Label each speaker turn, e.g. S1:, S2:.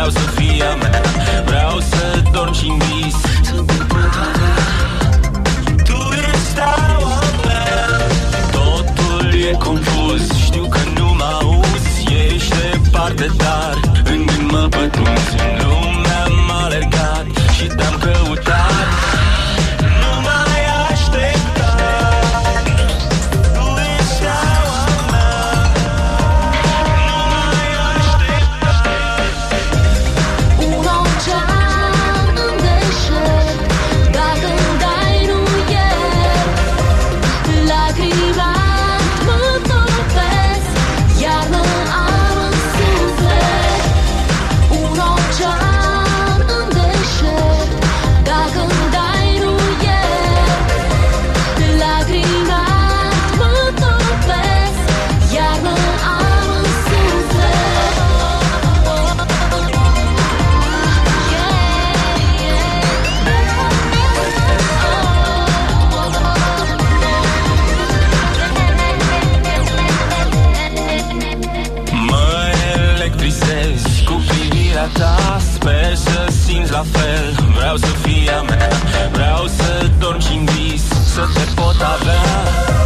S1: vreau să fii a mea. Vreau să dorm și-n vis, să te pot avea. Tu ești steaua mea. Totul e confuz, știu că nu mă auzi. Ești departe, dar în gând mă pătrunzi. În lumea am alergat și te-am căutat. Nu mai aștepta. Tu ești steaua mea. Nu mai aștepta.
S2: Un ocean în deșert, dacă-mi dai nu e. Lacrima mă topesc, iar mă am în suflet. Un ocean în deșert, dacă-mi dai nu e. Lacrima mă topesc, iar mă am în suflet.
S1: Mă electrizezi cu privirea ta. Sper să simți la fel. Vreau să fii a mea. Vreau să dorm și-n vis, să te pot avea.